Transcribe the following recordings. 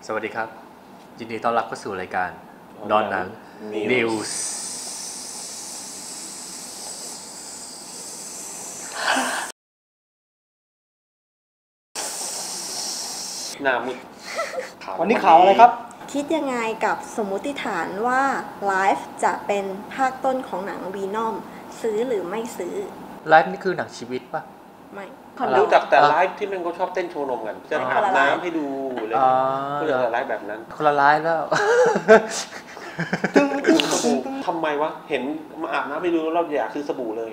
สวัสดีครับยินดีต้อนรับเข้าสู่รายการดอนหนังนิวส์หน้ามืดวันนี้ข่าวอะไรครับคิดยังไงกับสมมุติฐานว่าไลฟ์จะเป็นภาคต้นของหนังวีนอมซื้อหรือไม่ซื้อไลฟ์นี่คือหนังชีวิตป่ะไม่รู้จักแต่ไลฟ์ที่มันเขาชอบเต้นโชว์นมกันจะอาบน้ำให้ดูอะไรก็จะไลฟ์แบบนั้นคนละไลฟ์แล้วทำไมวะเห็นมาอาบน้ำให้ดูเราอยากซื้อสบู่เลย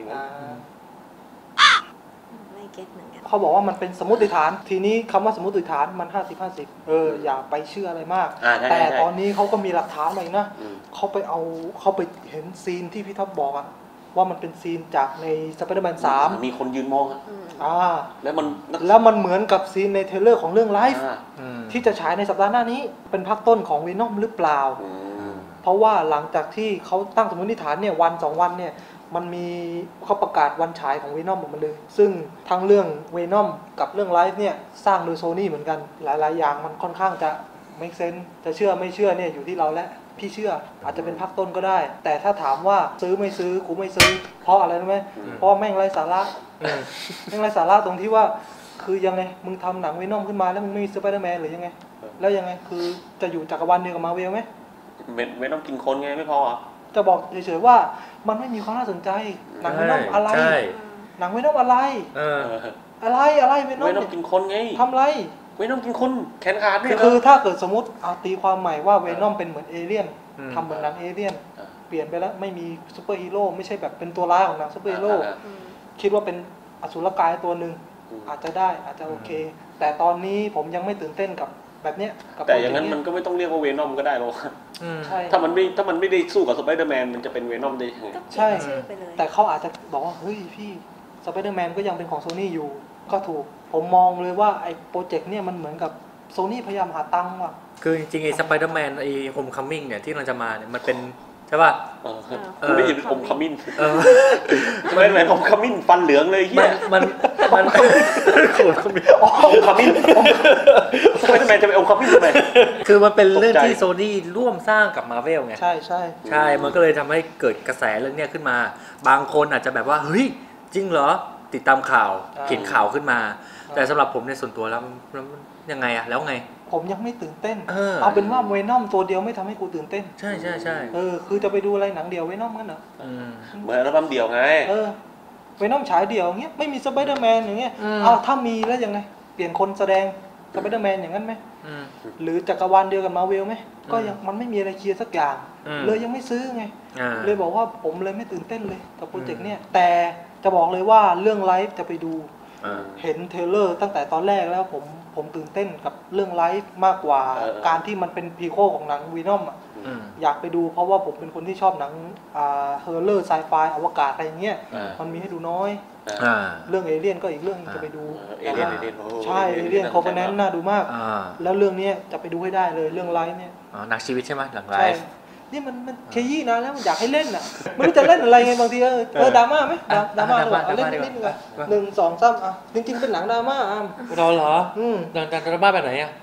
ไม่เก็ตเหมือนกันเขาบอกว่ามันเป็นสมมติฐานทีนี้คำว่าสมมติฐานมัน50-50อย่าไปเชื่ออะไรมากแต่ตอนนี้เขาก็มีหลักฐานมาอีกนะเขาไปเห็นซีนที่พี่ท็อปบอกว่ามันเป็นซีนจากในสไปเดอร์แมน3 มีคนยืนมองแล้วมันเหมือนกับซีนในเทรลเลอร์ของเรื่องไลฟ์ที่จะฉายในสัปดาห์หน้านี้เป็นภาคต้นของวีนอมหรือเปล่าเพราะว่าหลังจากที่เขาตั้งสมมติฐานเนี่ยวัน2วันเนี่ยมันมีเขาประกาศวันฉายของวีนอมออกมาเลยซึ่งทั้งเรื่องวีนอมกับเรื่องไลฟ์เนี่ยสร้างโดยโซนี่เหมือนกันหลายๆอย่างมันค่อนข้างจะ make sense จะเชื่อไม่เชื่อเนี่ยอยู่ที่เราแล้วพี่เชื่ออาจจะเป็นภาคต้นก็ได้แต่ถ้าถามว่าซื้อไม่ซื้อกูไม่ซื้อเพราะอะไรรู้ไหมเพราะแม่งไร้สาระแม่งไร้สาระตรงที่ว่าคือยังไงมึงทำหนังวีนอมขึ้นมาแล้วมึงไม่มีสไปเดอร์แมนหรือยังไงแล้วยังไงคือจะอยู่จักรวาลเดียวกับมาร์เวลไหมไม่ต้องกินคนไงไม่พอจะบอกเฉยๆว่ามันไม่มีความน่าสนใจหนังวีนอมอะไรหนังวีนอมอะไรอะไรวีนอมไม่ต้องกินคนไงทำไรไม่ต้องกินคนแขนขาดเนี่ยคือถ้าเกิดสมมติเอาตีความใหม่ว่าเวนอมเป็นเหมือนเอเลี่ยนทำเหมือนหนังเอเลี่ยนเปลี่ยนไปแล้วไม่มีซูเปอร์ฮีโร่ไม่ใช่แบบเป็นตัวร้ายของหนังซูเปอร์ฮีโร่คิดว่าเป็นอสุรกายตัวหนึ่งอาจจะได้อาจจะโอเคแต่ตอนนี้ผมยังไม่ตื่นเต้นกับแบบเนี้ยแต่อย่างนั้นมันก็ไม่ต้องเรียกว่าเวนอมก็ได้หรอกถ้ามันไม่ได้สู้กับสไปเดอร์แมนมันจะเป็นเวนอมได้ยังไงใช่แต่เขาอาจจะบอกว่าเฮ้ยพี่สไปเดอร์แมนก็ยังเป็นของโซนี่อยู่ก็ถูกผมมองเลยว่าไอ้โปรเจกต์เนี่ยมันเหมือนกับโซนี่พยายามหาตังค์ว่ะคือจริงๆไอ้สไปเดอร์แมนไอ้โฮมคัมมิ่งเนี่ยที่เราจะมาเนี่ยมันเป็นใช่ป่ะไม่ใช่โฮมคัมมิ่งไม่เหมือนโฮมคัมมิ่งฟันเหลืองเลยเฮียมันโฮมคัมมิ่งสไปเดอร์แมนจะไปโฮมคัมมิ่งทำไมคือมันเป็นเรื่องที่โซนี่ร่วมสร้างกับมาร์เวลไงใช่มันก็เลยทำให้เกิดกระแสเรื่องนี้ขึ้นมาบางคนอาจจะแบบว่าเฮ้ยจริงเหรอติดตามข่าวเขียนข่าวขึ้นมาแต่สำหรับผมในส่วนตัวแล้วยังไงแล้วไงผมยังไม่ตื่นเต้นเอาเป็นว่าเวนอมตัวเดียวไม่ทำให้กูตื่นเต้นใช่คือจะไปดูอะไรหนังเดียวเวนอมกันเหรอเหมือนอัลบั้มเดียวไงเวนอมฉายเดียวอย่างเงี้ยไม่มีสไปเดอร์แมนอย่างเงี้ยถ้ามีแล้วยังไงเปลี่ยนคนแสดงสไปเดอร์แมนอย่างนั้นไหมหรือจักรวาลเดียวกับมาร์เวลไหมก็ยังมันไม่มีอะไรเคลียร์สักอย่างเลยยังไม่ซื้อไงเลยบอกว่าผมเลยไม่ตื่นเต้นเลยกับโปรเจกต์เนี้ยแต่จะบอกเลยว่าเรื่องไลฟ์จะไปดูเห็นเทรลเลอร์ตั้งแต่ตอนแรกแล้วผมตื่นเต้นกับเรื่องไลฟ์มากกว่าการที่มันเป็นพรีโคลของหนังวีนอมอยากไปดูเพราะว่าผมเป็นคนที่ชอบหนังเฮอร์เรอร์ไซไฟอวกาศอะไรอย่างเงี้ยมันมีให้ดูน้อยเรื่องเอเลี่ยนก็อีกเรื่องจะไปดูใช่เอเลี่ยนคอมโพเนนต์น่าดูมากแล้วเรื่องนี้จะไปดูให้ได้เลยเรื่องไลฟ์เนี่ยหนังชีวิตใช่ไหมหนังไลฟ์นี่มันเคยี่นะแล้วมันอยากให้เล่นอ่ะไม่รู้จะเล่นอะไรไงบางทีดราม่าไหมดราม่าเล่นนิดนึง1 2 3จริงๆเป็นหนังดราม่าเราเหรอหนังดราม่าแบบไหนอ่ะ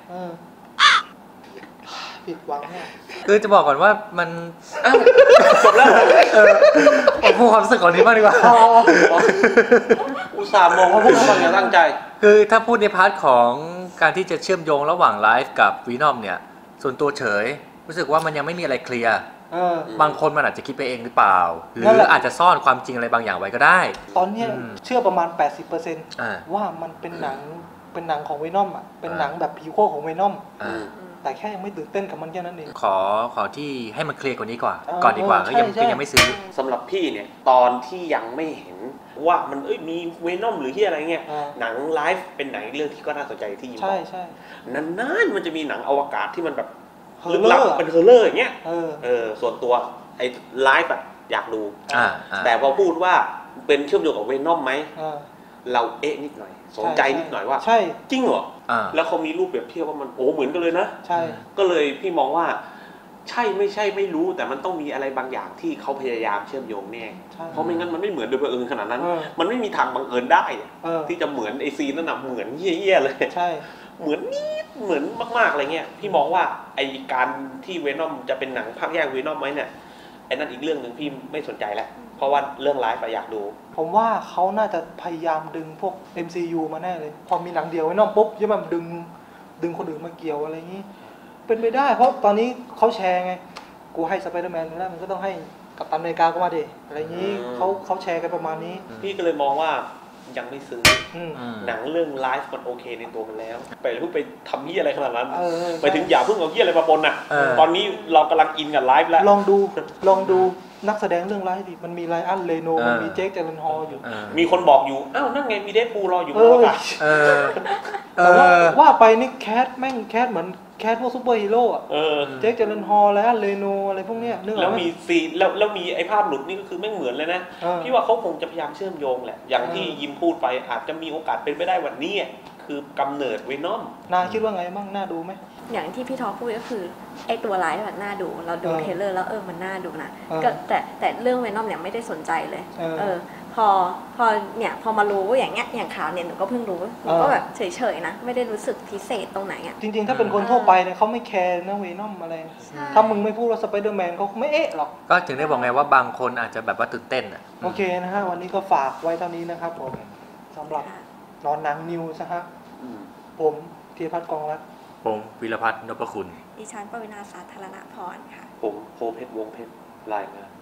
ผิดหวังเนี่ยคือจะบอกก่อนว่ามันจบแล้วผมพูดความรู้สึกก่อนนี้บ้างดีกว่าอุตส่าห์มองว่าพวกเราอย่างตั้งใจคือถ้าพูดในพาร์ทของการที่จะเชื่อมโยงระหว่างไลฟ์กับวีนอมเนี่ยส่วนตัวเฉยรู้สึกว่ามันยังไม่มีอะไรเคลียร์บางคนมันอาจจะคิดไปเองหรือเปล่าหรืออาจจะซ่อนความจริงอะไรบางอย่างไว้ก็ได้ตอนนี้เชื่อประมาณ 80% ว่ามันเป็นหนังของเวนอมอ่ะเป็นหนังแบบพรีโคลของเวนอมแต่แค่ยังไม่ตื่นเต้นกับมันแค่นั้นเองขอที่ให้มันเคลียร์กว่านี้ก่อนดีกว่าก็ยังไม่ซื้อสำหรับพี่เนี่ยตอนที่ยังไม่เห็นว่ามันมีเวนอมหรือที่อะไรเงี้ยหนังไลฟ์เป็นหนังเรื่องที่ก็น่าสนใจที่ยิ่งใช่นานๆมันจะมีหนังอวกาศที่มันแบบลึกลับเป็นเฮอร์เรอร์อย่างเงี้ยส่วนตัวไอ้ไลฟ์อะอยากดูแต่พอพูดว่าเป็นเชื่อมโยงกับเวนอมไหมเรานิดหน่อยสนใจนิดหน่อยว่าจริงเหรอแล้วเขามีรูปเปรียบเทียบว่ามันเหมือนกันเลยนะก็เลยพี่มองว่าใช่ไม่ใช่ไม่รู้แต่มันต้องมีอะไรบางอย่างที่เขาพยายามเชื่อมโยงแน่เพราะไม่งั้นมันไม่เหมือนโดยบังเอิญขนาดนั้นมันไม่มีทางบังเอิญได้ที่จะเหมือนไอซีนั่นน่ะเหมือนเหี้ยๆเลยเหมือนนิดเหมือนมากๆอะไรเงี้ยพี่มองว่าไอการที่เวนอมจะเป็นหนังภาคแยกเวนอมไหมเนี่ยไอ้นั่นอีกเรื่องหนึ่งพี่ไม่สนใจแล้วเพราะว่าเรื่องไลฟ์อยากดูผมว่าเขาน่าจะพยายามดึงพวก MCU มาแน่เลยพอมีหนังเดียวเวนอมปุ๊บจะแบบดึงคนอื่นมาเกี่ยวอะไรอย่างนี้เป็นไปได้เพราะตอนนี้เขาแชร์ไงกูให้สไปเดอร์แมนแล้วมันก็ต้องให้กัปตันอเมริกาก็มาดิอะไรอย่างนี้เขาแชร์กันประมาณนี้พี่ก็เลยมองว่ายังไม่ซื้อหนังเรื่องไลฟ์มันโอเคในตัวมันแล้วไปเพิ่งไปทำเหี้ยอะไรขนาดนั้นไปถึงอย่าเพิ่งเอาเหี้ยอะไรมาปนน่ะตอนนี้เรากำลังอินกับไลฟ์แล้วลองดูนักแสดงเรื่องไลฟ์ดิมันมีไลอันเลโนมันมีเจคเจเลนฮอลอยู่มีคนบอกอยู่อ้าวนั่นไงมีเดดพูลรออยู่แต่ว่าไปนี่แคสแม่งแคสเหมือนแคสพวกซูเปอร์ฮีโร่อะเจคเจเลนฮอลแล้วเลโนอะไรพวกเนี้ยนึกออกไหมแล้วมีซีแล้วมีไอ้ภาพหลุดนี่ก็คือไม่เหมือนเลยนะพี่ว่าเขาคงจะพยายามเชื่อมโยงแหละอย่างที่ยิมพูดไปอาจจะมีโอกาสเป็นไปได้วันนี้คือกำเนิดเวนอมนาคิดว่าไงบ้างน่าดูไหมอย่างที่พี่ทอพูดก็คือไอตัวไลฟ์แบบน่าดูเราดูเทเลอร์แล้วมันน่าดูนะก็แต่เรื่องเวนอมเนี่ยไม่ได้สนใจเลยพอเนี่ยพอมารู้อย่างเงี้ยอย่างข่าวเนี่ยหนูก็เพิ่งรู้หนูก็แบบเฉยๆนะไม่ได้รู้สึกพิเศษตรงไหนอ่ะจริงๆถ้าเป็นคนทั่วไปเนี่ยเขาไม่แคร์นะเวนอมอะไรถ้ามึงไม่พูดว่าสไปเดอร์แมนเขาไม่หรอกก็ถึงได้บอกไงว่าบางคนอาจจะแบบว่าตื่นเต้นอ่ะโอเคนะฮะวันนี้ก็ฝากไว้เท่านี้นะครับผมสำหรับนอนหนังนิวส์นะฮะผมธีรพัฒน์กองรักผมวิรพัฒน์นพคุณดิฉันปวินาสาธารณพรค่ะผมโพเพชรวงเพชรรายงาน